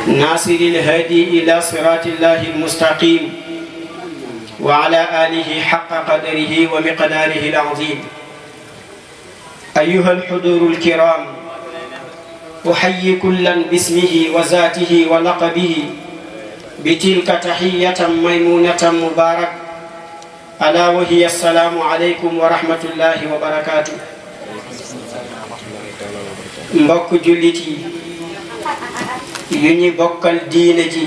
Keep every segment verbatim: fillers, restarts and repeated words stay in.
ناصر الهادي إلى صراط الله المستقيم وعلى آله حق قدره ومقداره العظيم. أيها الحضور الكرام، أحيي كلا باسمه وذاته ولقبه بتلك تحية ميمونة مبارك، ألا وهي السلام عليكم ورحمة الله وبركاته. mbokk jullit yi yu ñu bokkal diine ji,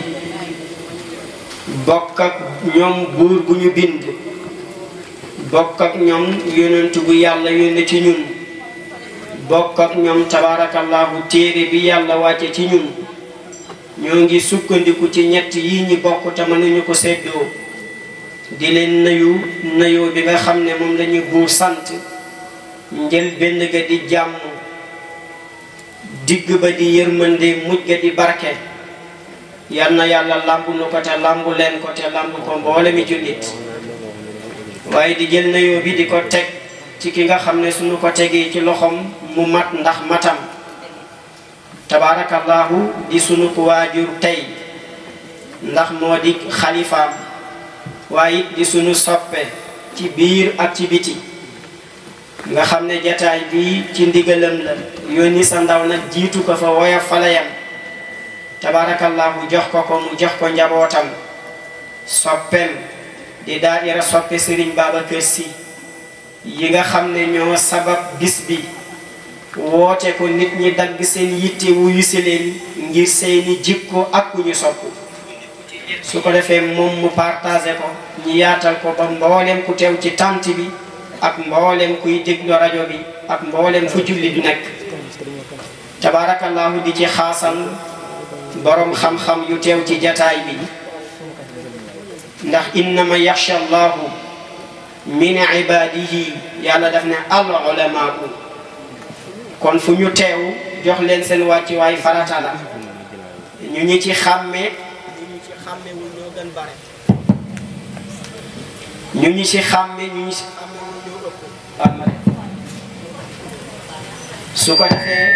bokk ak ñoom buur bu ñu bind, bokk ak ñoom yonent bu yàlla yónne ci ñun, bokk ak ñoom tabarakallahu téere bi yàlla wàcce ci ñun. ñoo ngi sukkandiku ci ñett yi ñi bokk te mënuñu ko seddoo di leen nuyu nuyoo bi nga xam ne moom la ñu buur sant. njël benn ga di jàmm, digg ba di yërmande, mujj ga di barke. yal na yàlla làmbu nu ko te làmbu leen ko te làmbu ko mboole mi jullit. waaye di jël nuyoo bi di ko teg ci ki nga xam ne suñu ko tegee ci loxom mu mat ndax matam. tabarakallahu di sunu ko waajur tey ndax moo di xalifaam, waaye di sunu soppe ci biir ak ci biti. nga xam ne jataay bi ci ndigalam la yónni sa ndaw nag jiitu ko fa woya falayam. tabarakallahu jox ko ko mu jox ko njabootam. soppeem di daayira soppe Serigne Babacar Sy yi nga xam ne ñoo sabab bis bi, woote ko nit ñi dagg seen yitte wuyu si leen ngir seeni jikko ak ku ñu sopp. su ko defee moom mu partagé ko, ñi yaatal ko ba mboolem ku teew ci tant bi ak mboolem kuy déglu rajo bi ak mboolem fu julli du nekk. tabarakallahu di ci xaasal borom xam-xam yu teew ci jataay bi, ndax innama yaxsha allahu min ibadihi, yàlla daf ne al ulamaau. kon fu ñu teew jox leen seen wàcci waay farata la. ñu ñi ci xàmme ñu ñi ci xàmmewul ñoo gën bare. ñu ñi ci xàmme ñu ñi ci xàmmewul ñoo ëpp. su ko defee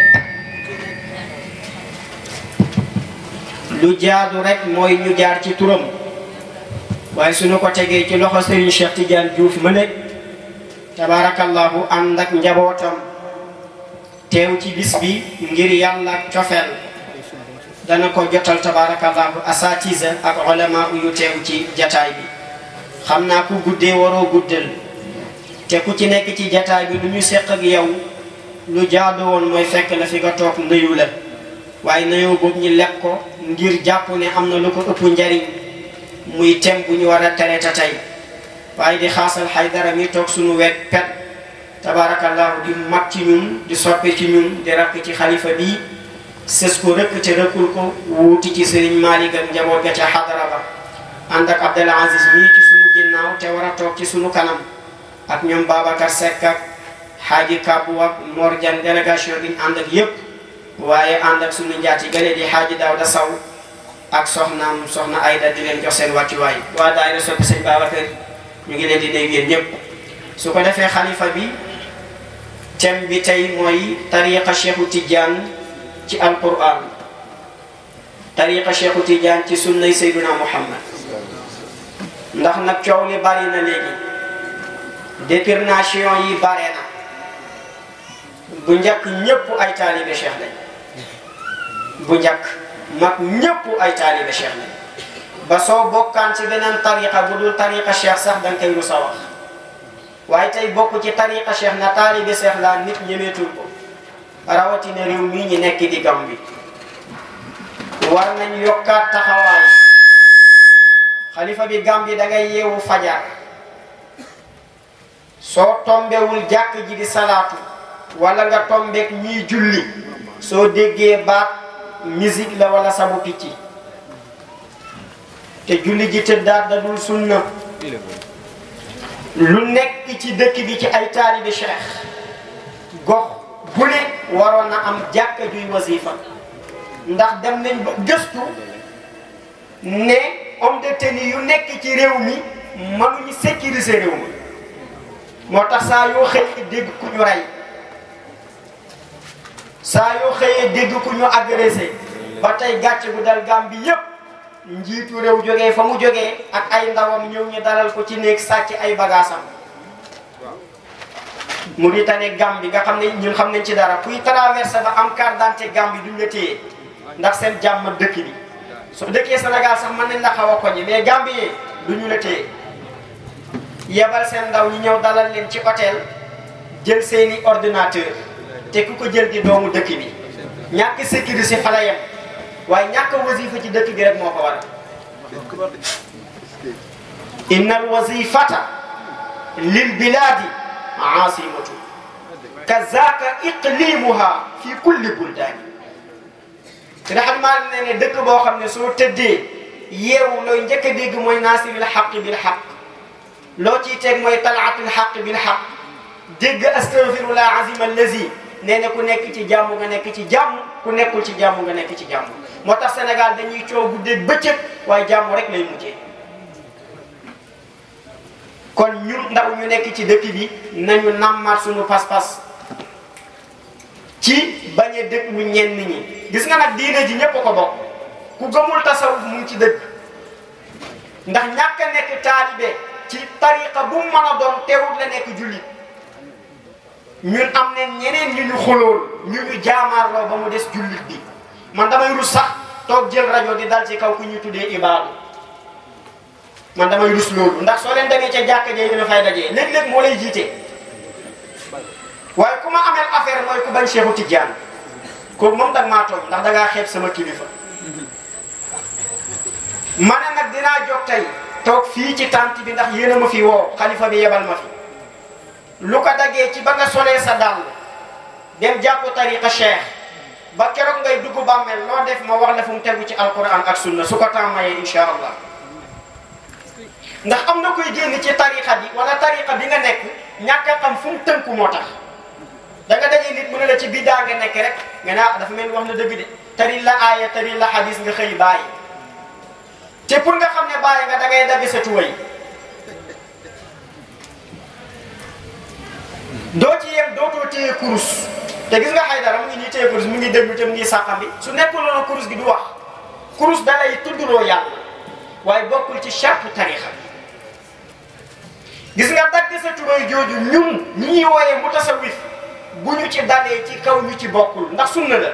lu jaadu rek mooy ñu jaar ci turam, waaye suñu ko tegee ci loxo Serigne Cheikh Tidiane Diouf ma ne tabarakallahu ànd ak njabootam teew ci bis bi ngir yàlla ak cofeel, dana ko jotal tabarakallahu asatiza ak ulama yu teew ci jataay bi. xam naa ku guddee waroo guddal, te ku ci nekk ci jataay bi lu ñu seq ak yow lu jaadu woon mooy fekk la fi nga toog nuyu la, waaye nuyoo boobu ñu lekk ko ngir jàpp ne am na lu ko ëpp njariñ, muy tem bu ñu war a tere ta tey. waaye di xaasal Haydara mi toog suñu wet pet, tabarakallahu di mag ci ñun, di soppe ci ñun, di rakk ci xalifa bi, sës ko rëkk te rëkkul ko, wuuti ci Serigne Malick ak njaboot ga ca xadara ba. ànd ak Abdel Aziz mii ci sunu ginnaaw te war a toog ci sunu kanam, ak ñoom Babacar Seck ak Hadji Kabou ak Mor Diagne délégation bi ànd ak yëpp. waaye ànd ak sunu njaati gane di Hadji Daouda Sow ak soxnaam soxna Ayda di leen jox seen wàccuwaay. waa daayira soppi sëñ Babacar ñu ngi leen di nuyu yéen ñëpp. su ko defee xalifa bi thème bi tey mooy tariqa Cheikhu Tidiane ci alquran, tariqa Cheikhu Tidiane ci sunnay Seyduna Muhammad. ndax nag coow li bari na léegi, déperdition yi bare na. bu njëkk ñëpp ay taalibe Cheikh lañ, bu njëkk mag ñëpp ay taalibe Cheikh lañ, ba soo bokkaan ci beneen tariqa bu dul tariqa Cheikh sax danga koy rusa wax. waaye tey bokk ci tariqa Cheikh na taalibe Cheikh laa nit ñemeetul ko, rawatina réew mii ñi nekk di Gàmbi. war nañ yokkaat taxawaay. xalifa bi Gàmbi da ngay yeewu fajar, soo tombewul jàkk ji di salaatu wala nga tombeek ñiy julli, soo déggee baat musique la wala sabu picc, te julli ji tëddaat da dul sunna. lu nekk ci dëkk bi ci ay taalibe Cheikh, gox bu ne waroon na am jàkka juy wasifa, ndax dem nañ ba gëstu ne homme de tenue yu nekk ci réew mi mënuñu sécuriser réew mi. moo tax saa yoo xëyee dégg ku ñu rey, saa yoo xëyee dégg ku ñu agressé, ba tey gàcce gu dal Gàmbi yépp njiitu réew jógee fa mu jógee ak ay ndawam ñëw ñu dalal ko ci néeg sàcc ay bagaasam Mauritanie Gambie nga xam ne ñun xam nañ ci dara kuy traversé ba am carte d'identité Gambie duñ la téye ndax seen jàmm dëkk bi soo dëkkee Sénégal sax mën nañ la xaw a koñe mais Gambie yee duñu la téye yebal seen ndaw ñi ñëw dalal leen ci hôtel jël seeni ordinateur te ku ko jël di doomu dëkk bi ñàkk sécurité fa la yem waaye ñàkk wasifa ci dëkk bi rek moo ko waral innal wasifata lil biladi aasimatu kazaka iqlimuha fi kulli buldaani te da xam maa ne ne dëkk boo xam ne soo tëddee yeewu looy njëkk a dégg mooy naasiril xaq bil xaq loo ciy teg mooy talaatul xaq bil xaq dégg astaghfirullah azim allazi nee na ku nekk ci jàmm nga nekk ci jàmm ku nekkul ci jàmm nga nekk ci jàmm moo tax Sénégal dañuy coow guddeeg bëccëg waaye jàmm rek lay mujjee kon ñun ndaw ñu nekk ci dëkk bi nañu nammaat suñu pas-pas ci bañ a déglu ñenn ñi gis nga nag diine ji ñépp ko bokk ku gëmul tasawuf mu ngi ci dëgg ndax ñàkk a nekk taalibe ci tariqa bu mu mën a doon teewut la nekk jullit ñun am ne ñeneen ñu ñu xulool ñu ñu jaamaarloo ba mu des jullit bi man damay rus sax toog jël rajo di dal ci kaw ku ñu tuddee ibaadu man damay rus loolu ndax soo leen demee ca jàkka jee dina fay dajee léeg-léeg moo lay jiite waaye ku ma ameel affaire mooy ku bañ Seexu Tijaan kooku moom dag maa tooñ ndax dangaa xeeb sama kilifa ma ne nag dinaa jóg tey toog fii ci tànt bi ndax yéen a ma fi woo xalifa bi yebal ma fi lu ko daggee ci ba nga solee sa dàll dem jàpp tariqa cheikh ba keroog ngay dugg bàmmeel loo def ma wax la fu mu tegu ci alquran ak sunna su ko tàmmayee insha allah ndax am na koy génn ci tariqa bi wala tariqa bi nga nekk ñàkk a xam fu mu tënku moo tax da nga dajee nit mu ne la ci biddaa nga nekk rek nga ne dafa mel ni wax na dëgg de tari la aaya tari la hadis nga xëy bàyyi te pour nga xam ne bàyyi nga da ngay dagg sa tuway doo ci yem dootoo téye kurus te gis nga Haydara mu ngi ñuy téye kurus mu ngi déglu te mu ngi sàqam bi su nekkul loolu kurus gi du wax kurus da lay tuddloo yàlla waaye bokkul ci charte tarixa gis nga dagg sa tuway jooju ñun ñi ñuy wooyee mutasawif bu ñu ci dalee ci kaw ñu ci bokkul ndax sunna la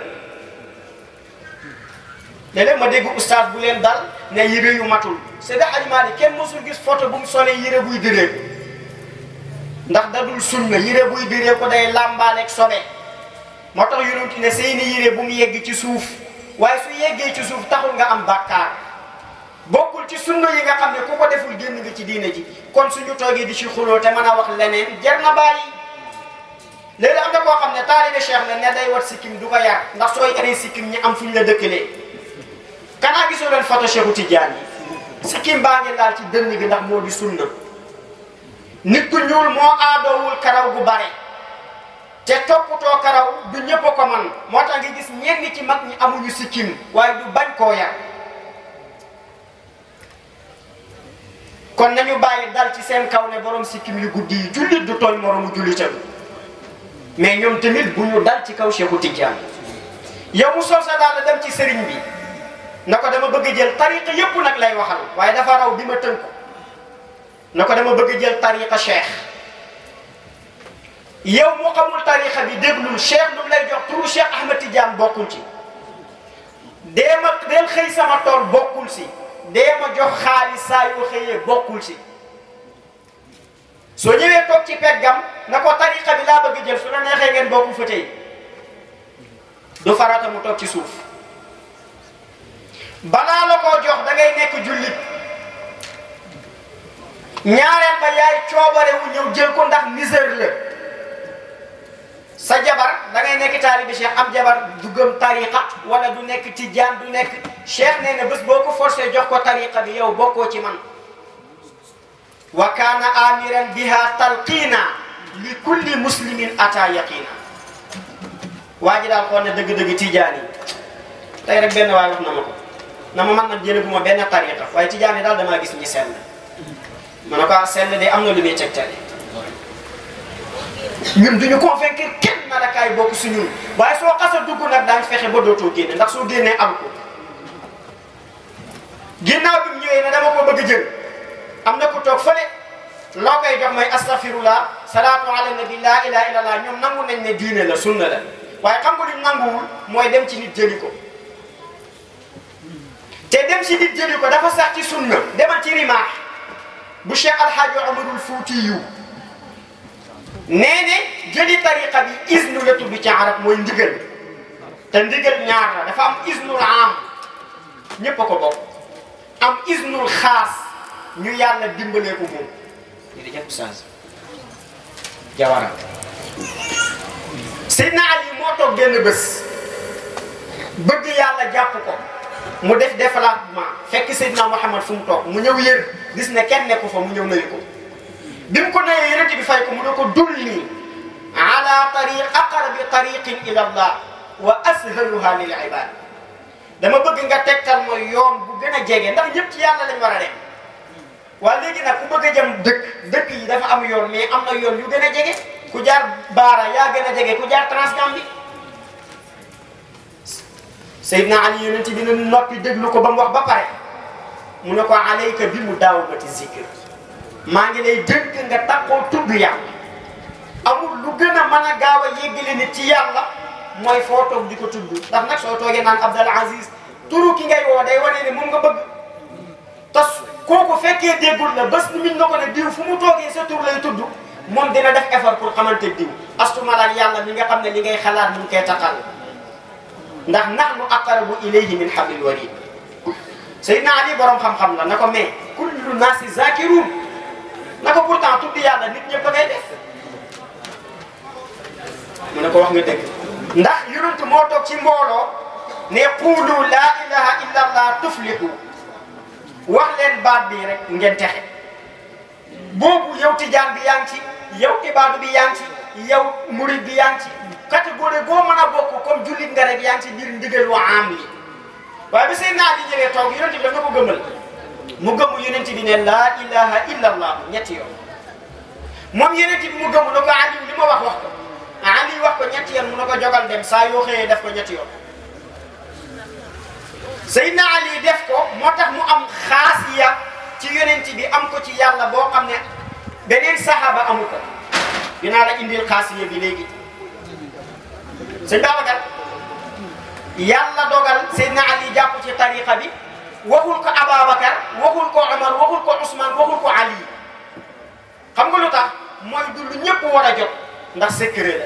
léeg-léeg ma dégg oustaz bu leen dal ne yére yu matul c'est Hadji Malick kenn mosul gis photo bu mu solee yére buy direeku ndax dadul sunna yére buy diree ko day làmbaaleeg sobe moo tax yonent ne seeni yére bu mu yegg ci suuf waaye su yeggee ci suuf taxul nga am bàkkaar bokkul ci sunna yi nga xam ne ku ko deful génn nga ci diine ji kon suñu toogee di ci xuloo te mën a wax leneen jar na bàyyi léegi am na koo xam ne taalibe cheikh la ne day wat sikkim du ko yar ndax sooy yaree sikkim ñi am fu ñu la dëkkalee kanaa gisoo leen photo Cheikhu Tidiane yi sikkim baa ngi laal ci dënn bi ndax moo di sunna nit ku ñuul moo aadoowul karaw gu bare te toppatoo karaw du ñëpp a ko man moo tax nga gis ñenn ci mag ñi amuñu sikkim waaye du bañ koo yar kon nañu bàyyi dal ci seen kaw ne borom sikkim yu guddi yi jullit du tooñ moromu jullitam mais ñoom tamit bu ñu dal ci kaw Cheikhu Tidiane yow mu sol sa daal dem ci sëriñ bi na ko dama bëgg jël tariqa yépp nag lay waxal waaye dafa raw bi ma tënk ko na ko dama bëgg jël tariqa cheikh yow mu xamul tariqa bi déglul cheikh lu lay jox turu Cheikh Ahmed Tidiane bokkul ci dee ma del xëy sama tool bokkul si dee ma jox xaalis saa yoo xëyee bokkul si soo ñëwee toog ci peggam na ko tariqa bi laa bëgg jël su la neexee ngeen bokku fa tey du farata mu toog ci suuf balaa la koo jox da ngay nekk jullit ñaareel ba yaay coobare wu ñëw jël ko ndax misère la sa jabar da ngay nekk taalibi cheikh am jabar du gëm tariqa wala du nekk tijaan du nekk cheikh nee na bés boo ko forcé jox ko tariqa bi yow bokkoo ci man wa kaana amiran biha talqiina li kulli muslimin ata yaqina waa ji daal xool ne dëgg-dëgg tijaan yi tey rek benn waay wax na ma ko na ma man nag jëleguma benn tariqa waaye tijaan yi daal damaa gis ñi sell ma ne ko sell de am na lu muy tegtale ñun duñu convaincre kenn na la kaay bokk si ñun waaye soo xasa dugg nag daañ fexe ba dootoo génne ndax soo génnee am ko ginnaaw bi mu ñëwee ne dama ko bëgg jël am na ku toog fële loo koy jox mooy astaghfirullah salaatu ala nabi laa ilaha illallah ñoom nangu nañ ne diine la sunna la waaye xam nga luñ nanguwul mooy dem ci nit jëli ko te dem ci nit jëli ko dafa sax ci sunna demal ci rimaax bu Cheikh Alhaaji Omarul Fuutiyu nee ne jëli tariqa bi isnu la tudd ci arab mooy ndigal te ndigal ñaar la dafa am isnul am ñépp a ko bokk am isnul xaas ñu yàlla dimbalee ko moom jërëjëf Oustaz Jawara Seydina Ali moo toog benn bés bëgg yàlla jàpp ko mu def développement fekk Seydina Muhammad fu mu toog mu ñëw yër gis ne kenn nekku fa mu ñëw nuyu ko bi mu ko nuyee yonent bi fay ko mu ne ko dulli ala tariq aqrabi tariqin ila Allah wa ashaluha lil ibad dama bëgg nga tegtal mooy yoon bu gën a jege ndax ñëpp ci yàlla lañ war a dem waaye léegi nag ku bëgg a jëm dëkk dëkk yi dafa am yoon mais am na yoon yu gën a jege ku jaar Baara yaa gën a jege ku jaar Transgambie Seydina Ali yonent bi ne noppi déglu ko ba mu wax ba pare mu ne ko alayka bi mu daawamati zikr maa ngi lay dënk nga takkoo tudd yàlla amul lu gën a mën a gaaw a yéggale nit ci yàlla mooy foo toog di ko tudd ndax nag soo toogee naan Abdul Aziz turu ki ngay woo day wane ne moom nga bëgg tas kooku fekkee déggul la bés ni miñ na ko ne diw fu mu toogee sa tur lay tudd moom dina def effort pour xamante diw astumalaak yàlla mi nga xam ne li ngay xalaat mu ngi koy taxal ndax nahnu aqrabu ilayhi min hablil warid Seydina Ali borom xam-xam la na ko mais kullu naasi zakirun na ko pourtant tudd yàlla nit ñëpp a koy def mu ne ko wax nga dëgg ndax yonent moo toog ci mbooloo ne quulu laa ilaha illa allah tuflihu wax leen baat bi rek ngeen texe boobu yow tijaan bi yaa ngi ci yow ibaadu bi yaa ngi ci yow murid bi yaa ngi ci catégorie boo mën a bokk comme jullit nga rek yaa ngi ci biir ndigal wa am li waaye bi Seydina Ali ñëwee toog yonent bi dafa ko gëmmal mu gëmmu yonent bi ne laa ilaha illa allah ñetti yoon moom yonent bi mu gëmmu ne ko Ali li ma wax wax ko Ali wax ko ñetti yoon mu ne ko jogal dem saa yoo xëyee def ko ñetti yoon Seydina Ali def ko moo tax mu am xaasiya ci yonent bi am ko ci yàlla boo xam ne beneen saxaaba amu ko dinaa la indil xaasiya bi léegi sëñ Babacar yàlla dogal Seydina Ali jàpp ci tariqa bi waxul ko Ababacar waxul ko Omar waxul ko Ousmane waxul ko Ali xam nga lu tax mooy du lu ñëpp war a jot ndax secret la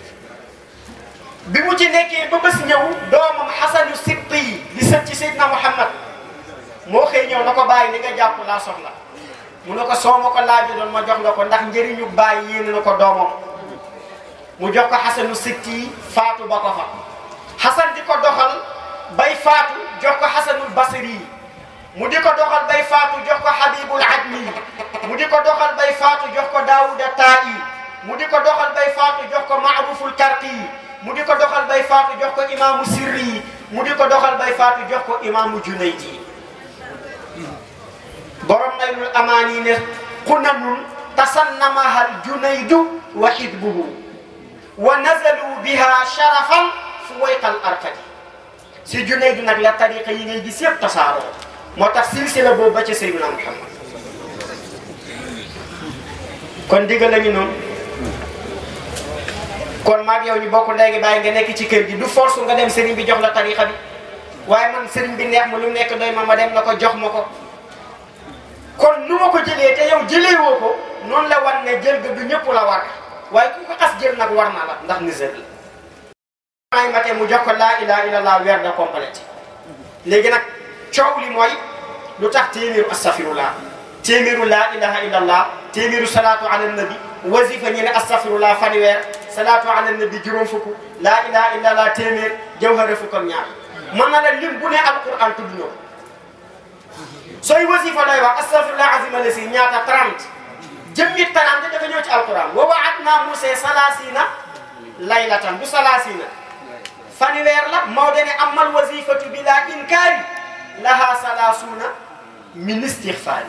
bi mu ci nekkee ba bés ñëw doomam Xasanu Sibti yi di sët ci Seydina Muhammad moo xëy ñëw na ko bàyyi li nga jàpp laa soxla mu ne ko soo ma ko laajee doon ma jox la ko ndax njëriñu bàyyi yéene na ko doomam mu jox ko Xasanu Sibti yi faatu ba ko fa Xasan di ko doxal bay faatu jox ko Xasanul Basri yi mu di ko doxal bay faatu jox ko Habibul Admi yi mu di ko doxal bay faatu jox ko Daawuda Taa yi mu di ko doxal bay faatu jox ko Maaruful Karqi yi mu di ko doxal bay faatu jox ko imaamu Sirri yi mu di ko doxal bay faatu jox ko imaamu Junaydi yi borom Naylul Amaani ne xunanun tasannamahal Junaydu wa xidbuhu wa nazalu biha sharafan fu wayqal arkadi si Junaydu nag la tariqa yi ngay gis yëpp tasaaroo moo tax silsila boobu ba ca Seydina Muhammad kon diggal la ñu noonu kon maag yow ñu bokk ndey bàyyi nga nekk ci kër gi du force nga dem sëriñ bi jox la tariqa bi waaye man sëriñ bi neex ma lu nekk doy ma ma dem na ko jox ma ko kon nu ma ko jëlee te yow jëlee woo ko noonu la wan ne jël ga du ñëpp la war waaye ku ko xas jël nag war na la ndax nisër la may mate mu jox ko laa ilaha illallah weer da complète léegi nag coow li mooy lu tax téeméeru astafirullah téeméeru laa ilaha illallah téeméeru salaatu ala nabi wasifa ñu ne astafirullah fanweer salaatu ala nabi juróom fukk laa ilaha illallah téeméer jawhara fukk ak ñaar mën na la lim bu ne alquran tudd na sooy wasifa doy wax astafirullah azima la si ñaata trente jëmmi trente dafa ñëw ci alquran wa wa'adna Musa salaasina laylatan du salaasina fanweer la Maodo ne amal wasifatu bi laa inkaari laha salaasuuna min istixfaar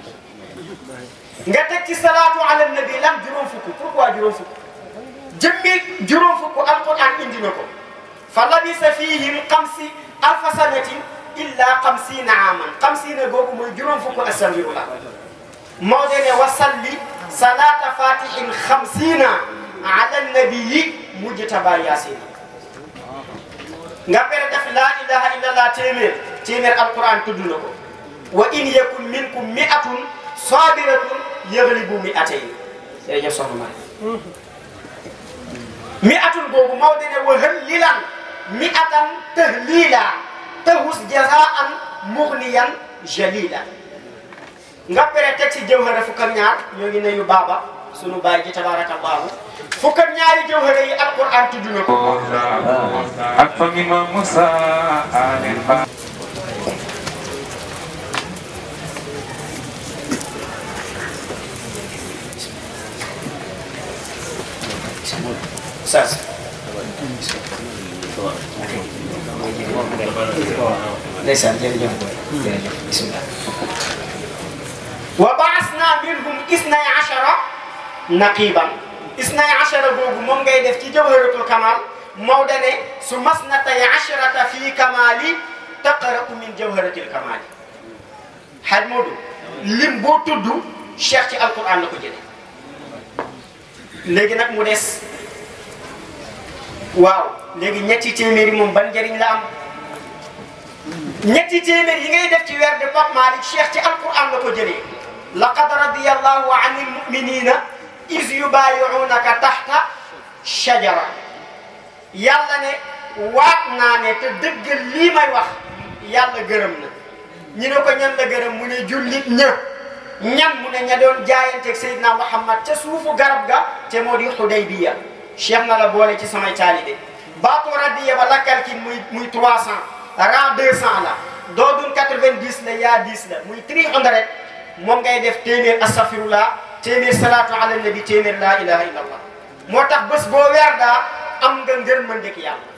nga teg ci salaatu ala nabi lam juróom fukk pourquoi juróom fukk jëmmi juróom fukk alquran indi na ko fa labisa fihim xamsi alfa sanatin illa illa xamsiina aaman xamsiina googu mooy juróom fukk astaghfirullah moo dene wasalli salaata fatihin xamsiina ala nabiyi mujtaba yasin nga pere def laa ilaha illallah téeméer téeméer alquran tudd na ko wa in yakun minkum mi'atun sabiratun yaglibu mi'atayn jërëjëf soxna Mari mi'atun boobu moo dene wa hallilan mi'atan tahlila tahus jazaan mughniyan jalila nga pere teg ci jawhara fukk ak ñaar ñoo ngi nuyu baaba sunu baay ji tabarakallahu fukk ak ñaari jawhara yi alquran tudd na ko ak fa mi ma Musa aleen ba sas ndeysaan jërëjëf jërëjëf bismillah wa baasna minhum isnay ashara naqiban isnay ashara boobu moom ngay def ci jawharatul kamal Maodo ne su masnatay asharata fii kamali taqra'u min jawharatil kamali xaj Maodo lim boo tudd cheikh ci alquran la ko jëlee léegi nag mu des waaw léegi ñetti téeméeri moom ban njëriñ la am ñetti téeméer yi ngay def ci weer de Pape Malick cheikh ci alquran la ko jëlee laqad radiyallahu anil mu'minina iz yubayi'unaka tahta shajara yàlla ne waat naa ne te dëggal lii may wax yàlla gërëm na ñu ne ko ñan la gërëm mu ne jullit ña ñan mu ne ña doon jaayanteeg Seydina Muhammad ca suufu garab ga te moo di Hudaybiya cheikh na la boole ci samay taalibe baatu radiya ba lakkal ki muy muy trois cent ran deux cent la doodun quatre-vingt-dix la yaa dix la muy three hundred moom ngay def téeméer astaghfirullah téeméer salaatu ala nabi téeméer laa ilaha illallah moo tax bés boo weer daa am nga ngërmandeg yàlla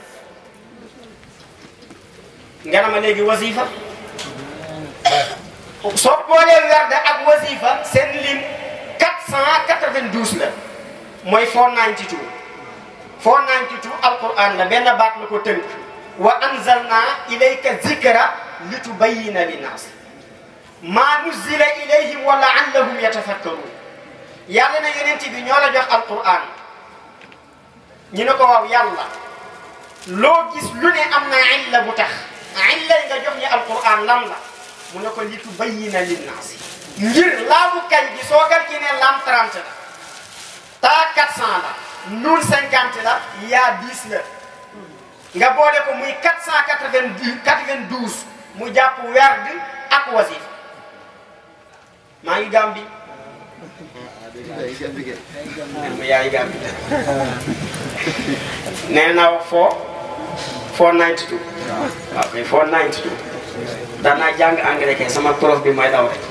nga nama léegi wasifa soo boolee weer da ak wasifa seen lim quatre cent quatre-vingt-douze la mooy four ninety-two four ninety-two alquran la benn baat la ko tënk wa anzalna ilayka zikra litubayyina linnaas maa nuzila ilayhim wa la'allahum yatafakkarun yàlla na yonent bi ñoo la jox alquran ñu ne ko waaw yàlla loo gis lu ne am na illa bu tax illa nga jox ñu alquran lan la mu ne ko litubayyina linnaas ngir laamu kay bi soo gal ki ne lam trente la taa quatre cent la nuun cinquante la yaa dix la nga boole ko muy quatre cent quatre-vingt-douze mu jàpp werd ak wasifa maa ngi Gàmbi yaa ngi Gàmbi nee naa wax foo four ninety-two waaw kay four ninety-two daan naa jàng anglais kay sama prof bi mooy daw rek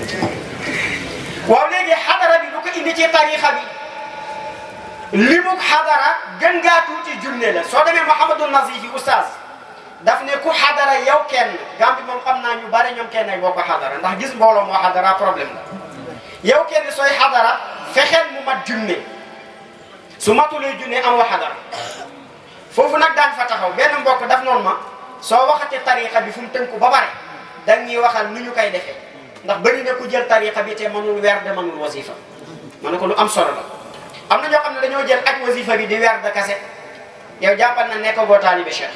waaw léegi xadara bi lu ko indi ci tarixa bi limuk xadara gën ngaa tuuti junne la soo demee Mouhamadou Nazifi oustaz daf ne ku xadara yow kenn Gàmbi moom xam naa ñu bari ñoom kenn ay boo ko xadara ndax gis mbooloo moo xadara problème la yow kenn sooy xadara fexeel mu mat junne su matulee junne amoo xadara foofu nag daan fa taxaw benn mbokk daf noonu ma soo waxatee tariqa bi fu mu tënku ba bare dañ ñuy waxal nu ñu koy defee ndax bëri na ku jël tariqa bi te mënul weer de mënul wasifa ma ne ko lu am solo la am na ñoo xam ne dañoo jël ak wasifa bi di weer de kase yow jàppal na nekk boo taalibe cheikh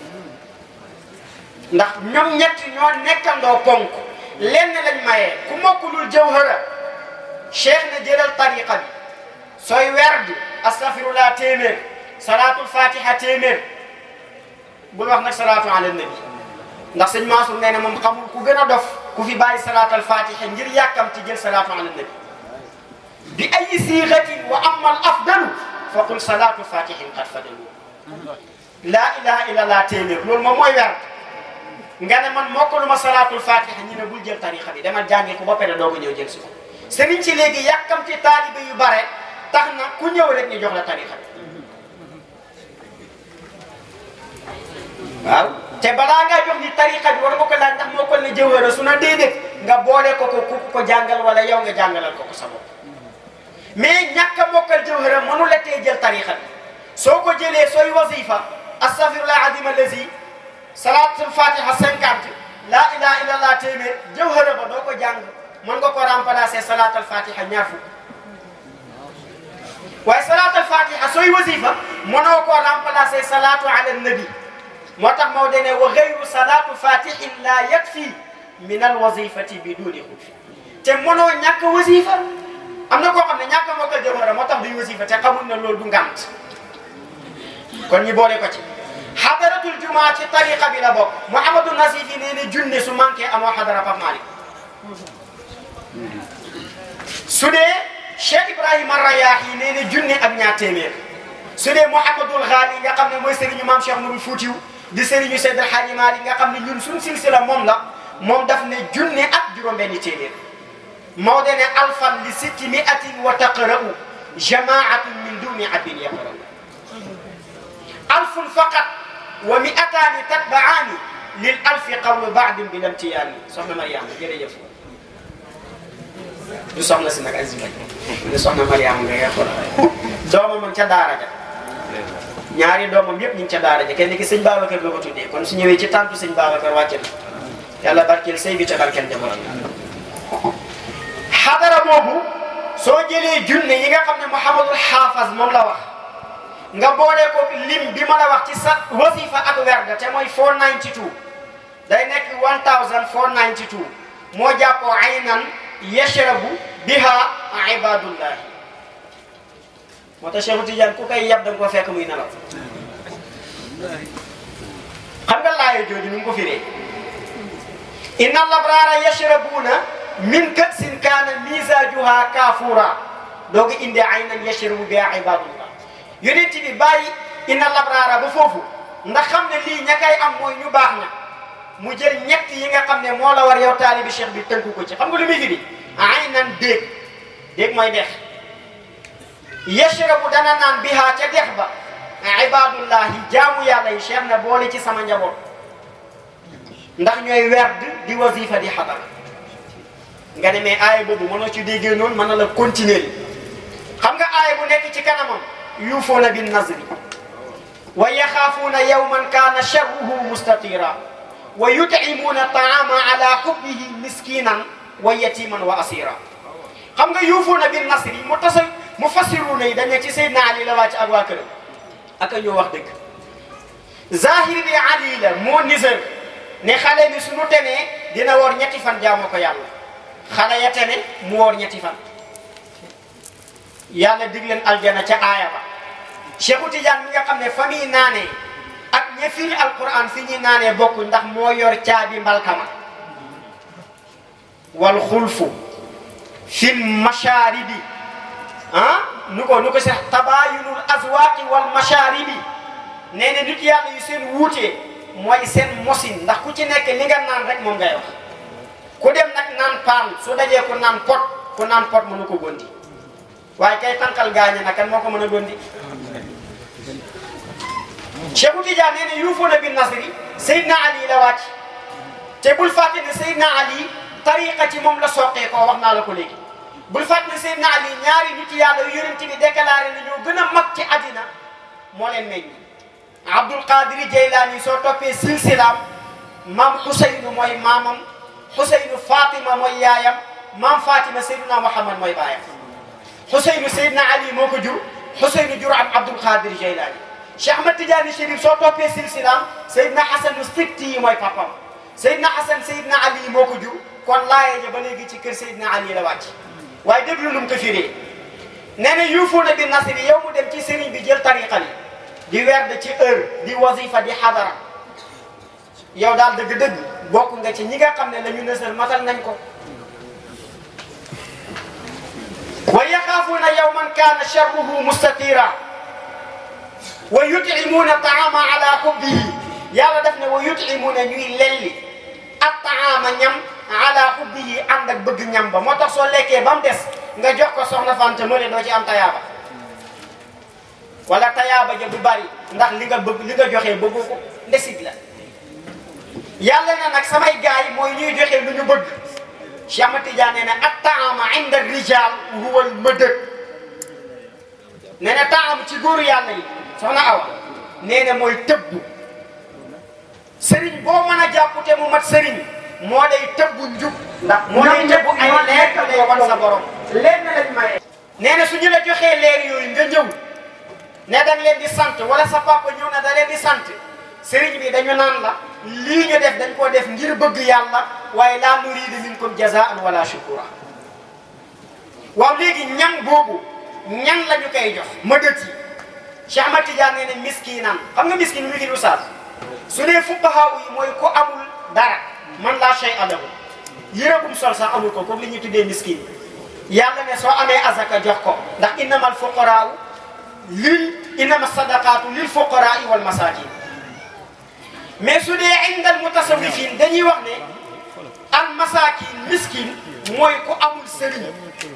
ndax ñoom ñett ñoo nekkandoo ponk lenn lañ mayee ku mokkulul jawhara cheikh na jëlal tariqa bi sooy werd astaghfirullah téeméer salaatul fatiha téeméer bul wax nag salaatu ala nabi ndax sëñ Mansour nee na moom xamul ku gën a dof ku fi bàyyi salaatul fatiha ngir yàkkamti jël salaatu ala nabi bi ay siixatin wa amma al afdalu fa qul salaatu fatihin qad fadalu laa ilaha illa allah téeméer loolu moom mooy werd nga ne man mokkaluma salaatul fatiha ñu ne bul jël tariqa bi demal jàngi ko ba pare doo ko ñëw jël si ko sëriñ ci léegi yàkkamti taalibe yu bare tax na ku ñëw rek ñu jox la tariqa bi waaw te balaa ngaa jox ni tariqa bi war nga ko laaj ndax moo ko ne jawhara su na déedéet nga boole ko ko ku ko jàngal wala yow nga jàngalal ko ko sa bopp mais ñàkk a mokkal jawhara mënu la tee jël tariqa bi soo ko jëlee sooy wasifa astaghfirullah azim allazi salatul fatiha cinquante fatiha téeméer jawhara ba doo ko jàng mën nga ko remplacer salatul fatiha ñaar fukk waaye salatul fatiha sooy wasifa mënoo ko remplacer salatu ala nabi moo tax moo dene wa ghayru salatu fatihin la yakfi min al wazifati biduni xulfi te mënoo ñàkk wasifa am na koo xam ne ñàkk moo ko jawhara moo tax duy wasifa te xamul na loolu du ngant kon ñi boole ko ci xadaratul jumaa ci tariqa bi la bokk Mouhamadou Nasifi nee ne junne su manqué amoo xadara Pape Malick su dee Cheikh Ibrahima Rayaahi nee ne junne ak ñaar téeméer su dee Mouhamadul Ghali nga xam ne mooy sëriñu maam Cheikh Nourou Foutiou di sëriñu Seydi El Hadji Malick nga xam ne ñun suñ silsila moom la moom daf ne junne ak juróom-benni téeméer Maodo ne alfan li sitti miatin wa taqra'u jamaatun min duni abdin yaqra'u alfun faqat wa mi'ataani tatba'aani lil alfi qawlu ba'din bi lamtiyaani soxna Mariama jërëjëf du soxna si nag azima du soxna Mariama nga ngay xool doomam man ca daara ja ñaari doomam yëpp ñu ngi ca daara ja kenn ki sëñ Babacar la ko tuddee kon su ñëwee ci tàntu sëñ Babacar wàcce na yàlla barkeel sëy bi te barkeel jamono xadara boobu soo jëlee junne yi nga xam ne Mouhamadul Haafaz moom la wax nga boole ko lim bi ma la wax ci sa wasifa ak werda te mooy four ninety two day nekk one thousand four ninety two moo jàppoo aynan yashrabu biha ibadullahi moo tax Cheikh Tidiane ku koy yab da nga ko fekk muy nelaw xam nga laayo jooju nu mu ko firee inna labrara yashrabuna min ka'sin kana mizajuha kafura dooga inde aynan yashrabu biha ibadullah yonent bi bàyyi inna labraara ba foofu ndax xam ne lii ña kay am mooy ñu baax na mu jël ñett yi nga xam ne moo la war yow taalibi cheikh bi tënku ko ci xam nga lu muy firi aynan déeg déeg mooy dex yashrabu dana naan biha ca dex ba ibadullahi jaamu yàlla yi cheikh na boole ci sama njaboot ndax ñooy werd di wasifa di xadara nga ne mais aaya boobu mënoo ci déggee noonu mën na la continuer xam nga aaya bu nekk ci kanamam yuufuuna bin nazri wa yaxaafuuna yawman kaana sharruhu mustatira wa yut'imuuna taama ala hubbihi miskinan wa yatiman wa asira xam nga yuufuuna bin nazri mu tasa mu fassiruuna yi dañ ne ci Seydina Ali la wàcc ak waa këram ak a ñoo wax dëgg zahir bi Ali la moo nisër ne xale bi suñu tenee dina woor ñetti fan jaamoo ko yàlla xale ya tene mu woor ñetti fan yàlla dig leen aljana ca aaya ba Cheikhu Tidiane mi nga xam ne fa muy naanee ak ña firi alquran fi ñuy naanee bokku ndax moo yor caabi mbalkama wal xulfu fil masharibi ah nu ko nu ko sax tabayunul azwaqi wal masharibi nee na nit yàlla yu seen wuutee mooy seen mosin ndax ku ci nekk li nga naan rek moom ngay wax ku dem nag naan paan su dajee ku naan pot ku naan pot mënu ko gondi waaye kay tànkal gaañe na kan moo ko mën a gondi Cheikhu Tidiane nee na yuufuuna bin nasri Seydina Ali la wàcc te bul fàtte ne Seydina Ali tariqa ci moom la soqee koo wax naa la ko léegi bul fàtte ne Seydina Ali ñaari nit yàlla yu yonent bi déclaré na ñoo gën a mag ci àddina moo leen meññ Abdul Qadir Jeylaani soo toppee silsilaam maam Xuseynu mooy maamam Xuseynu Fatima mooy yaayam maam Fatima Seydina Muhammad mooy baayam Xuseynu Seydina Ali moo ko jur Xuseynu jur am Abdul Qadir Jeylaani Cheikh Ahmad Tidiane Chérif soo toppee silsilaam Seydina Xasanu Sibti yi mooy papam Seydina Xasan Seydina Ali moo ko jur kon laayee ja ba léegi ci kër Seydina Ali la wàcc waaye déglu lu mu ko firee nee na yuufuuna bi nasri yow mu dem ci sëriñ bi jël tariqa bi di werd ci heure di wazifa di xadara yow daal dëgg-dëgg bokk nga ci ñi nga xam ne la ñu nësal matal nañ ko wa yaxaafuuna yawman kaana sharruhu mustatira wa yut'imuuna taama ala hubbihi yàlla def ne wa yut'imuuna ñuy lelli ak taama ñam ala hubbihi ànd ak bëgg ñam ba moo tax soo lekkee ba mu des nga jox ko soxna Fanta mële doo ci am tayaaba wala tayaaba ja du bari ndax li nga bëgg li nga joxee bëggu ko ndesit la yàlla na nag samay gaay mooy ñuy joxe lu ñu bëgg Cheikh Ahmad Tidiane nee na at taama inda rijal huwa al madad nee na taam ci góoru yàlla yi soxna Awa nee na mooy tëbb sëriñ boo mën a jàpp te mu mat sëriñ moo day tëbbu njub ndax moo day tëbbu ay leer te day wan sa borom leen na lañ maye nee na su ñu la joxee leer yooyu nga ñëw ne dañ leen di sant wala sa papa ñëw na da leen di sant sëriñ bi dañu naan la lii ñu def dañ koo def ngir bëgg yàlla waaye laa nuriidu minkum jazaan wala shukura waaw léegi ñan boobu ñan la ñu koy jox ma dët yi Cheikh Ahmad Tidiane nee ne miskinan xam nga miskin mi fi du saas su dee fuqahaa yi mooy ko amul dara man laa shay lahu yére bu mu sol sax amul ko comme li ñuy tuddee miskin yàlla ne soo amee azaka jox ko ndax innamal fuqaraa lil innama sadaqaatu lil fuqaraa wal masaakin mais su dee indal mutasawwifin dañuy wax ne al masaakin miskin mooy ku amul sëriñ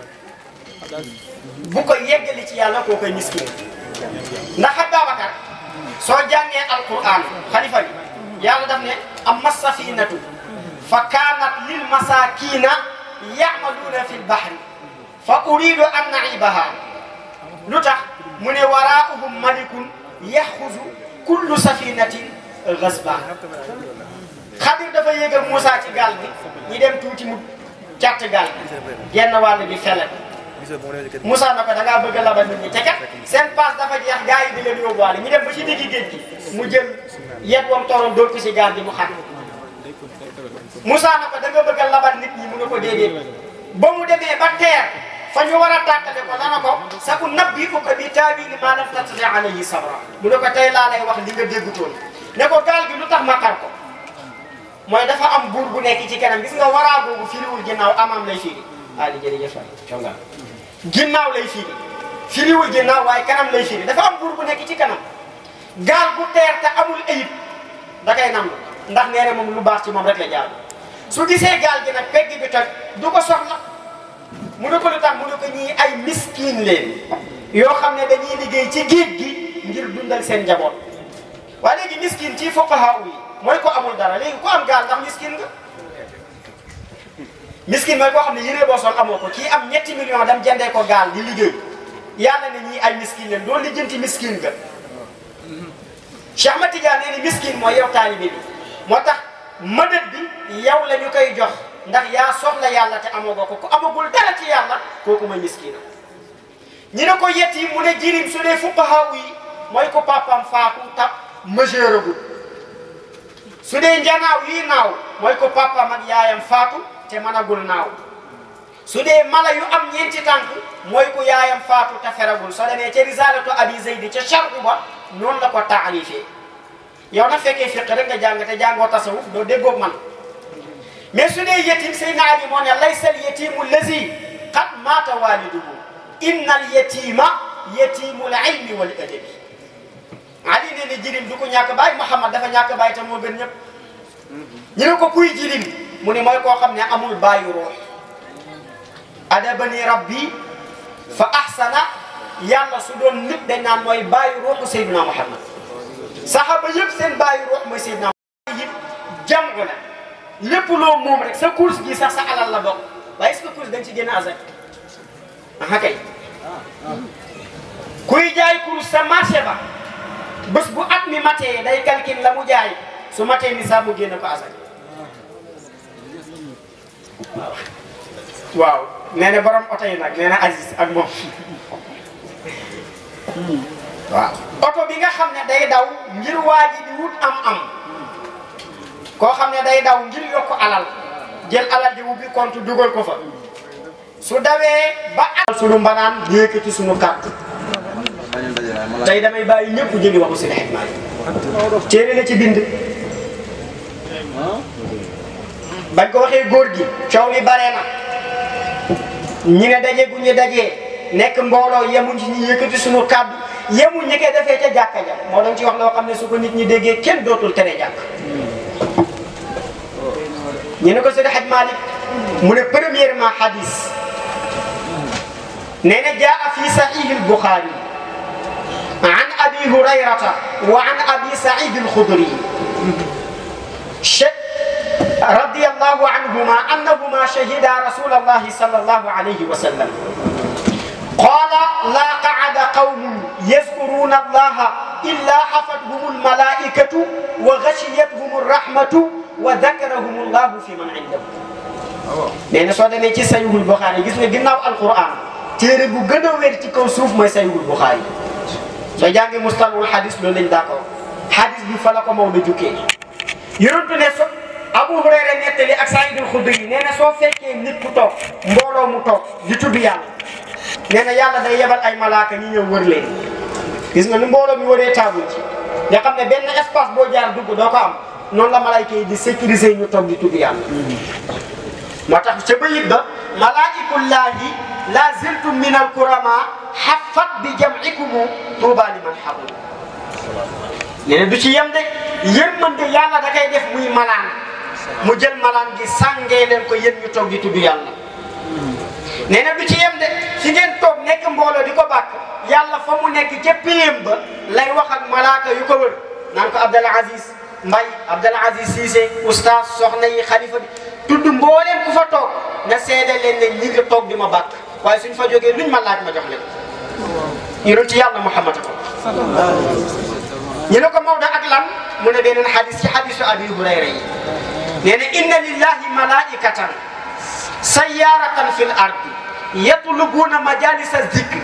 bu ko yeggali ci yàlla koo koy miskin ndax ak Babacar soo jàngee alquran xalifa bi yàlla daf ne amma safinatu fa kaanat lil masakina ya'maluna fil bahri fa uridu an na'ibaha lu tax mu ne waraa'uhum malikun yaxuzu kullu safinatin ghasba Xadir dafa yéegal Moussa ci gaal bi ñu dem tuuti mu càtt gaal bi genn wàll bi fele Moussa na ko da ngaa bëgg a labal nit ñi te kat seen paas dafa jeex gars yi di leen yóbbuwaale ñu dem ba ci diggi géej gi mu jël yet wam toroon dóor ko si gaal bi mu xam Moussa na ko da nga bëgg a labal nit ñi mu ne ko déedéet ba mu demee ba teer fa ñu war a tàkkale ko dana ko sa ku nabbi'uka bi taawili maa lam tastati' alayhi sabra mu ne ko tey laa lay wax li nga déggutoon ne ko gaal gi lu tax ma xar ko mooy dafa am buur bu nekk ci kanam gis nga waraa boobu firiwul ginnaaw amam lay firi ali jërëjëf conga ginnaaw lay firi firiwul ginnaaw waaye kanam lay firi dafa am buur bu nekk ci kanam gaal bu teer te amul ayib da koy nangu ndax nee na moom lu baax ci moom rek la jaar su gisee gaal gi nag pegg bi toj du ko soxla mu ne ko lu tax mu ne ko ñii ay miskin leen yoo xam ne dañuy liggéey ci géej gi ngir dundal seen njaboot waaye léegi miskin ci fuqahaa yi mooy ko amul dara léegi ku am gaal ndax miskin nga miskin mooy koo xam ne yére boo sol amoo ko kii am ñetti million dem jëndee ko gaal di liggéey yàlla ne ñii ay miskin leen doo lijjanti miskin nga Cheikh Ahmad Tidiane nee ni miskin mooy yow taalibe bi moo tax mëdët bi yow la ñu koy jox ndax yaa soxla yàlla te amoo ko ku amagul dara ci yàlla kooku mooy miskina ñi ne ko yetti mu ne jirim su dee fuqahaa yi mooy ko papam faatu ta majeuragul su dee njanaaw yi naaw mooy ko papam ak yaayam faatu te mënagul naaw su dee mala yu am ñeenti tànk mooy ko yaayam faatu te feragul soo demee ca risalatu abi zeydi ca charhu ba noonu la ko taarifee yow na fekkee fiq rek nga jàng te jàngoo tasawuf doo déggoog man mais su dee yetim Seydina Ali moo ne laysa al yatimu lazi qad maata waliduhu inna al yatima yatimu al ilmi wal adabi Ali nee ne jirim du ko ñàkk baay Muhammad dafa ñàkk baay te moo gën ñëpp ñu ne ko kuy jirim mu ne mooy koo xam ne amul baayu ruux adabani rabbi fa ahsana yàlla su doon nit dañ naan mooy baayu ruuxu Seydina Muhammad saxaaba yëpp seen baayu ruux mooy Seydina Muhammad yëpp jàmm la lépp loo moom rek sa course gi sax sa alal la bokk waaye est-ce que course dañ ci génn azak aha kay kuy jaay course sa marché ba bés bu at mi matee day calcul la mu jaay su matee ni sax mu génn ko azak waaw nee na borom oto yi nag nee na Aziz ak moom waaw oto bi nga xam ne day daw ngir waa ji di wut am-am koo xam ne day daw ngir yokk alal jël alal di ubbi compte dugal ko fa su dawee ba al sunu mbanaan yëkkati sunu carte tey damay bàyyi ñëpp jëli waxu Seydi Hadji Malick téere la ci bind bañ ko waxee góor gi coow li bare na ñi ne daje gu ñu dajee nekk mbooloo yemuñ ci ñi yëkkati sunu kàddu yemuñ ñi koy defee ca jàkka ja moo doon ci wax loo xam ne su ko nit ñi déggee kenn dootul tere jàkk ñu ne ko Seydi Hadji Malick mu ne premièrement hadis nee na jaa fi sahih al-Bukhari an abi hurayrata wa an abi sa'id al-khudri رضي الله عنهما أنهما شهدا رسول الله صلى الله عليه وسلم قال لا قعد قوم يذكرون الله إلا حفتهم الملائكة وغشيتهم الرحمة wa dakarahumullahu fi man indahu nee na soo demee ci Sahihul Bukhari gis nga ginnaaw alquran téere bu gën a wér ci kaw suuf mooy Sahihul Bukhari soo jàngee mustalahul hadis loolu lañ d'accord hadis bi fa la ko Maodo jukkee yonentu ne so Abu Hurayra nettali ak Saïdul Xudri nee na soo fekkee nit ku toog mbooloo mu toog di tudd yàlla nee na yàlla day yebal ay malaaka ñi ñëw wër leen gis nga ni mbooloo mi wëree taabul ci nga xam ne benn espace boo jaar dugg doo ko am noonu la malaayka yi di sécuriser ñu toog di tudd yàlla moo tax ca bayit ba malaa'ikullaahi la ziltum min alkurama xafat bi jam'ikumu tuuba liman xabul nee na du ci yem de yërmande yàlla da koy def muy malaan mu jël malaan gi sàngee leen ko yéen ñu toog di tudd yàlla nee na du ci yem de fi ngeen toog nekk mbooloo di ko bàkk yàlla fa mu nekk ca péyam ba lay wax ak malaaka yu ko wër naan ko Abdal Aziz Mbay Abdal Aziz Cissé oustaz soxna yi xalifa bi tudd mbooleem ku fa toog nga seede leen ne ñi ngi toog di ma bàkk waaye suñ fa jógee luñ ma laaj ma jox leen yonent ci yàlla Muhammad ko ñu ne ko Maodo ak lan mu ne beneen xadis ci xadisu Abi Hurayra yi nee na inna lillahi malaikatan sayyaratan fil ardi yatlubuna majalisa zikr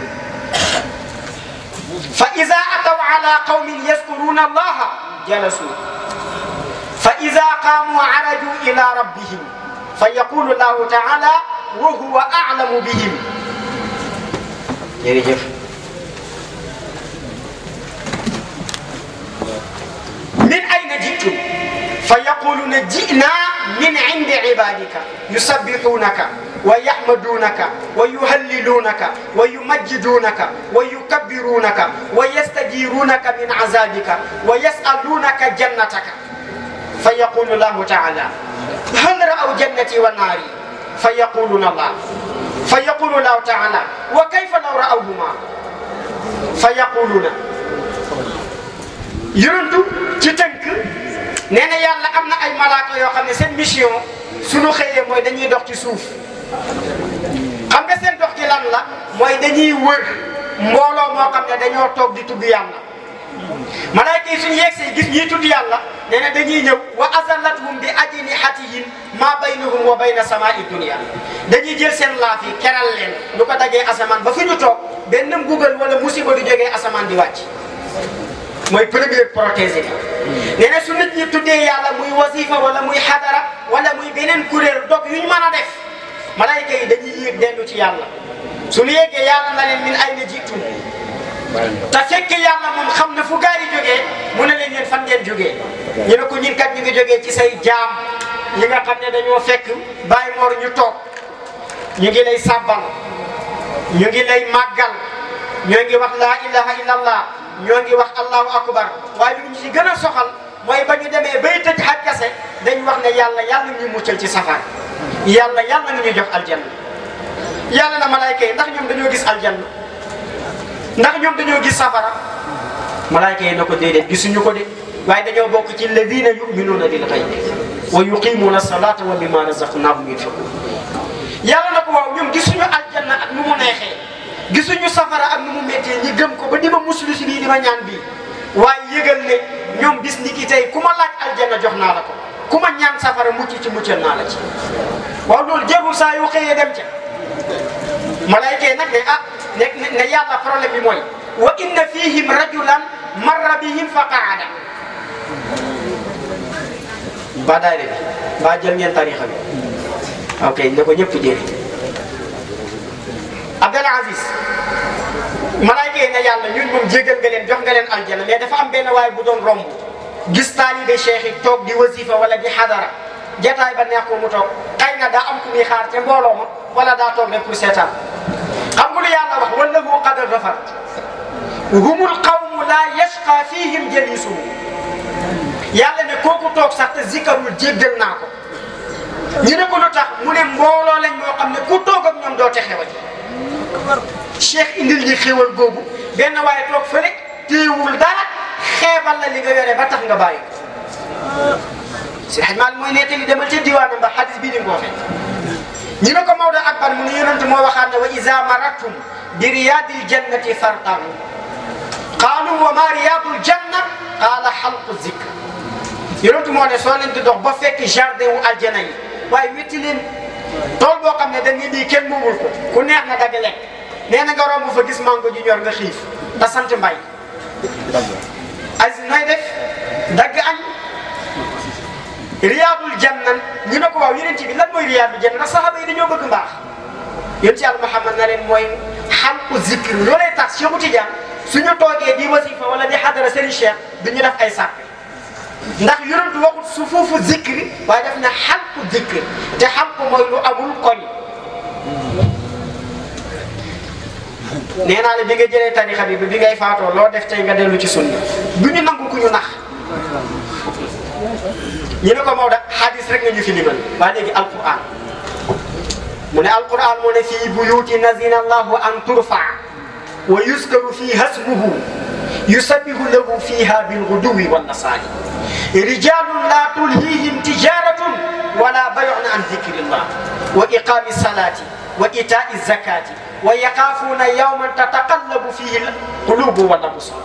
fa iza ataw ala qawmin yazkuruna allaha jalasu fa iza qamu araju ila rabbihim fa yaqulu allahu taala wa huwa a'lamu bihim jërëjëf min ayna ji'tum fa yaquluna ji'na min indi ibadika yusabbihunaka wa yahmadunaka wa yuhallilunaka wa yumajjidunaka wa yukabbirunaka wa yastajirunaka min azabika wa yas'alunaka jannataka fa yaqulu allahu ta'ala hal ra'aw jannati wa nari fa yaquluna allah fa yaqulu allahu ta'ala wa kayfa law ra'awhuma fa yaquluna yonentu ci tënk nee na yàlla am na ay malaaka yoo xam ne seen mission suñu xëyee mooy dañuy dox ci suuf xam nga seen dox ci lan la mooy dañuy wër mbooloo moo xam ne dañoo toog di tudd yàlla malaaka yi suñu yegsee gis ñiy tudd yàlla nee na dañuy ñëw wa azallatuhum bi ajnihatihim ma baynahum wa bayna samaa'i dunya dañuy jël seen laaf yi keral leen lu ko dagee asamaan ba fi ñu toog benn mbugal wala musiba du jógee asamaan di wàcc mooy première protégé bi nee na su nit ñi tuddee yàlla muy wasifa wala muy xadara wala muy beneen kuréel dog yu ñu mën a def malayka yi dañuy yéeg dellu ci yàlla suñu yéegee yàlla na leen min ayna jiitum te fekk yàlla moom xam na fu gaa yi jógee mu ne leen yéen fan ngeen jógee ñu ne ko ñun kat ñu ngi jógee ci say jaam ñi nga xam ne dañoo fekk bàyyi moor ñu toog ñu ngi lay sàbbal ñu ngi lay màggal ñoo ngi wax laa ilaha illallah ñoo ngi wax allahu akbar waaye lu ñu ci gën a soxal mooy ba ñu demee bay tëj xaj kase dañ wax ne yàlla yàlla ñu muccal ci safar yàlla yàlla nga ñu jox aljanna yàlla na malayka yi ndax ñoom dañoo gis aljanna ndax ñoom dañoo gis safara malayka yi na ko déedéet gisuñu ko de waaye dañoo bokk ci alladina yuminuuna bil ghaybi wa yuqimuna salata wa mimma razaqnahum yunfiqun yàlla na ko waaw ñoom gisuñu aljanna ak nu mu neexee gisuñu safara ak nu mu méttee ñi gëm ko ba di ma muslu si bii di ma ñaan bii waaye yëgal ne ñoom bis ni ki tey ku ma laaj aljanna jox naa la ko ku ma ñaan safara mucc ci muccal naa la ci waaw loolu jarul saa yoo xëyee dem ca malayka nag ne ah ne ne yàlla problème bi mooy wa inna fihim rajulan marra bihim fa qaada ba daayre bi ba jël ngeen tarixa bi ok ne ko ñëpp jëri Abdal Aziz malayka yi ne yàlla ñun moom jégal nga leen jox nga leen aljana mais dafa am benn waay bu doon romb gis taalibe cheikh yi toog di wasifa wala di xadara jataay ba neex ko mu toog xëy na daa am ku muy xaar te mbooloo ma wala daa toog rek pour seetaan xam nga lu yàlla wax wallahu qad ghafar humul qawmu la yashqa fihim jalisuhum yàlla ne kooku toog sax te zikarul jéggal naa ko ñu ne ko lu tax mu ne mbooloo lañ moo xam ne ku toog ak ñoom doo te xewal cheikh indil ñi xéwal googu benn waaye toog fële téewul dara xeebal la li nga yore ba tax nga bàyyi ko si xaj maal mooy nettali demal ca diwaanam ba xadis bii di nga ko fekk ñu ne ko Maodo akbar mu ne yonent moo waxaat ne wa iza maratum bi riyadil jannati fartahu qaalu wa ma riyadul janna qaala xalqu zikr yonentu moo ne soo leen di dox ba fekk jardin wu aljana yi waaye wetti leen tool boo xam ne dañ ne nii kenn moomul ko ku neex na dagg lekk nee na nga romb fa gis mango ju ñor nga xiif te sant mbay asi nooy def dagg añ riyaadul janna ñu ne ko waaw yonent bi lan mooy riyaadul janna ndax saxaaba yi dañoo bëgg mbaax yonent Yàlla Muhammad na leen mooy xalqu zikr loolee tax Cheikhu Tidiane suñu toogee di wasifa wala di xadara Serigne Cheikh du ñu def ay sàppe ndax yonent waxut sufuufu zikri waaye def na xalqu zikr te xalqu mooy lu amul koñ nee naa la bi nga jëlee tarixa bi bi ngay faatoo loo def tey nga dellu ci sunna du ñu nangu ku ñu nax ñu ne ko Maodo xadis rek nga ñu fi limal waa léegi alquran mu ne alquran moo ne fii buyuti nazina allahu an turfa wa yuskaru fiha ismuhu yusabbihu lahu fiha bilguduwi wannasaali rijalun la tulhihim tijaratun wala bay'un an dhikrillah wa iqami salati wa ita'i zakati wa yaxaafuuna yawman tataqallabu fihi alqulubu wal absar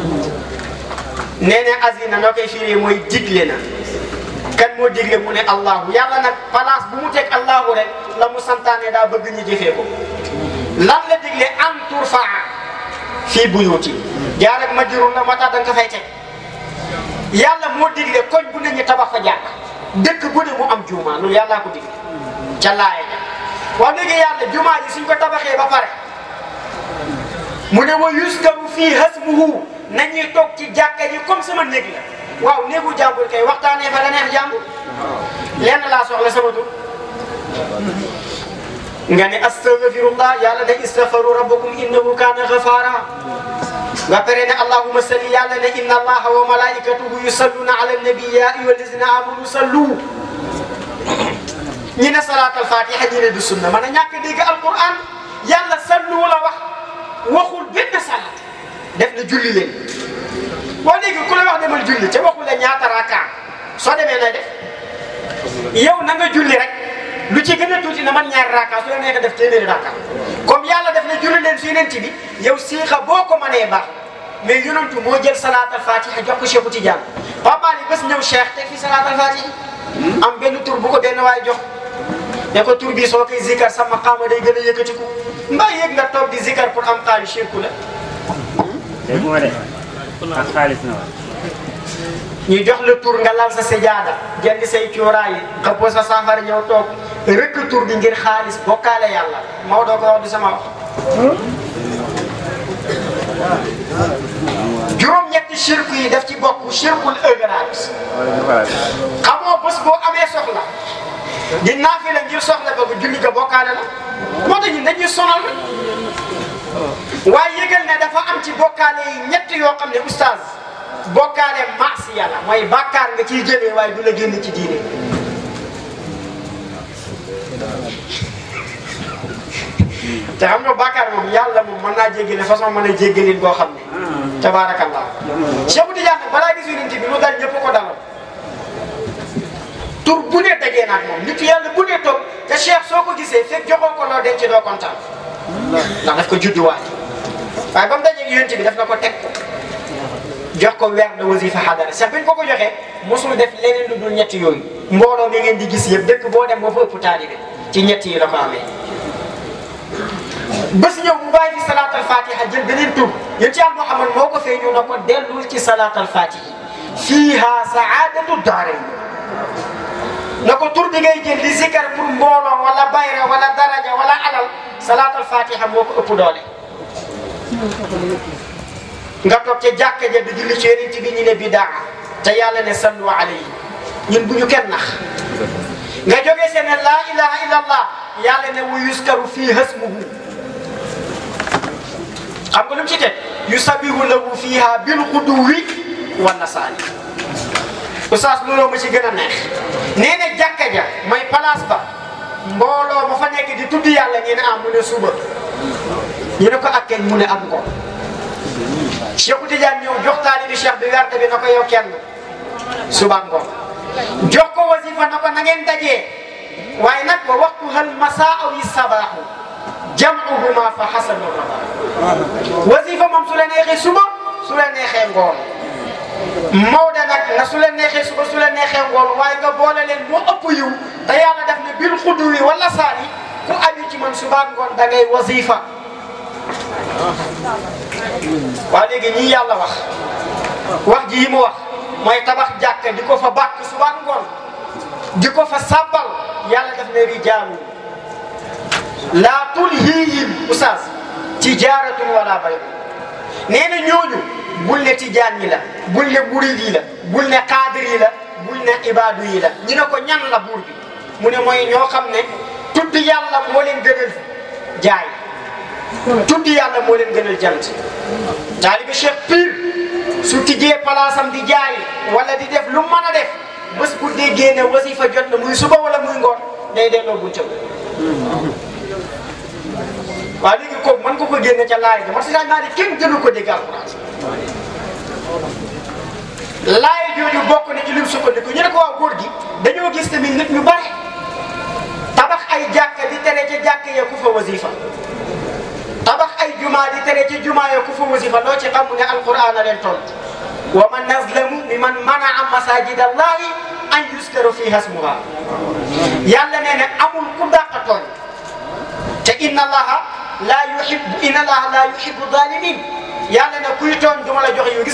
nee na azina noo koy firee mooy digle na kan moo digle mu ne allahu yàlla nag place bu mu teg allahu rek la mu santaane daa bëgg ñu jëfee ko lan la digle an turfaa fii buyuti jaar ak majrur la moo tax da nga ko fay teg yàlla moo digle koñ bu ne ñu tabax fa jàkk dëkk bu ne mu am juuma loolu yàllaa ko digle ca laaya ja wax dëgg yàlla jumaa ji suñ ko tabaxee ba pare mu ne wa yuskaru fii hasmuhu nañuy toog ci jàkka ji comme sama néeg la waaw néegu jàmbur kay waxtaanee fa la neex jàmbur lenn laa soxla sama tur nga ne astaghfirullah yàlla ne istaghfaru rabbakum innahu kana ghafara nga pare ne allahumma salli yàlla ne inna allaha wa malaikatahu yusalluna ala nabi ya ayyuhallazina amanu sallu ñi ne salaatal fatiha ñi ne du sunna man a ñàkk dégg alquran yàlla sallu la wax waxul benn salaat def na julli leen boo léegi ku la wax demal julli te waxul la ñaata raka soo demee nay def yow na nga julli rek lu ci gën a tuuti na man ñaari raka su la neexee def téeméeri raka comme yàlla def na julli leen su yonent bi yow siixa boo ko mënee baax mais yonentu moo jël salaatal fatiha jox ko Cheikhu Tidiane Pape Malick bés ñëw Cheikh te fi salaatal fatiha am benn tur bu ko benn waay jox ne ko tur bi soo koy zikar sa maqaama day gën a yëkkatiku mbaa yëg nga toog di zikar pour am xaalis shirku la. dégg nga de ak xaalis na wa. ñu jox la tur nga lal sa sejaada jënd say cuuraay xëppoo sa saafara ñëw toog rëkk tur bi ngir xaalis bokkaale yàlla Maodo ko wax du sama wax. juróom-ñetti shirku yi daf ci bokk shirkul ëgëraat xamoo bés boo amee soxla. di naafila ngir soxla ba julli ga bokkaale la moo tax ñun dañuy sonal rek waaye yëgal ne dafa am ci bokkaale yi ñett yoo xam ne oustaz bokkaale maasiya la mooy bàkkaar nga ciy jëlee waaye du la génn ci diine te xam nga bàkkaar moom yàlla moom mën naa jéggale façon mën a jéggalin boo xam ne tabaarakallah Cheikh Tidiane nag balaa gis yonent bi lu dal ñëpp ko dalal tur bu ne dajee naag moom nit yàlla bu ne toog te Cheikh soo ko gisee fekk joxoo ko loo denc doo kontaan ndax daf ko judduwaay waaye ba mu dajee yonent bi daf na ko teg ko jox ko weer de wasifa xadara Cheikh bi ñu ko ko joxee mosul def leneen lu dul ñetti yooyu mbooloo mi ngeen di gis yëpp dëkk boo dem boo fa ëpp taalibe ci ñett yi la ko amee bés ñëw mu bàyyi fi salaatal fatiha jël beneen tur yéen ci Yàlla Muhammad moo ko fee ñëw na ko dellul ci salaatal fatiha fiiha saadatu daarayn na ko tur bi ngay jël di zikar pour mbooloo wala bayra wala daraja wala alal salaatal fatiha moo ko ëpp doole nga toog ca jàkka ja di julli ci yonent bi ñu ne bidaa te yàlla ne sallu alayhi ñun bu ñu kenn nax nga jógee seen ne laa ilaha illa allah yàlla ne wa yuskaru fii hasmuhu xam nga lu mu ci teg yusabihu lahu fiha bil xuduwi wan nasaali oustaz looloo ma ci gën a neex nee na jàkka ja mooy place ba mbooloo ma fa nekk di tudd yàlla ñu ne ah mu ne suba ñu ne ko ak kenn mu ne ak ko Cheikh Tidiane ñëw jox taalibi Cheikh bi werte bi na ko yow kenn suba ngoon jox ko wasifa na ko na ngeen dajee waaye nag wa waxtu hal masaa aw sabaaxu jam'uhuma fa xasanu rabaa wasifa moom su la neexee suba su la neexee ngoon Maodo nag na su la neexee suba su la neexee ngoon waaye nga boole leen moo ëpp yiw te yàlla def ne bil xuduwi wala saari ku aju ci man suba ngoon da ngay wasifa. waa léegi ñii yàlla wax wax ji yi mu wax mooy tabax jàkka di ko fa bàkk suba ngoon di ko fa sàbbal yàlla def ne rijaalu laa tulhiihim usaas tijaaratun wala bay nee na ñooñu bul ne tijaan yi la bul ne murid yi la bul ne xaadir yi la bul ne ibaadu yi la ñu ne ko ñan la buur bi mu ne mooy ñoo xam ne tudd yàlla moo leen gënal jaay tudd yàlla moo leen gënal jant taalibi Cheikh Pire su tijjee palaasam di jaay wala di def lu mën a def bés bu déggee ne wasifa jot na muy suba wala muy ngoon day delloo buntam waaw léegi kooku mën nga ko génne ca laay bi parce que naa ne kenn gënu ko dégg alxuraan laay jooju bokk na ci lim sukkandiku ñu ne ko waaw góor gi dañoo gis tamit nit ñu bare tabax ay jàkka di tere ca jàkka ya ku fa wasifa tabax ay jumaa di tere ca jumaa ya ku fa wasifa loo ci xam ne alxuraan a leen tontu wa man nazlamu mimman manaa masajid allahi an yuskaru fiha ismuha yàlla nee na amul ku dàq tooñ te inna allaha la yuhibbu inna allaha la yuhibbu zalimin yàlla ne kuy tooñ du ma la jox yu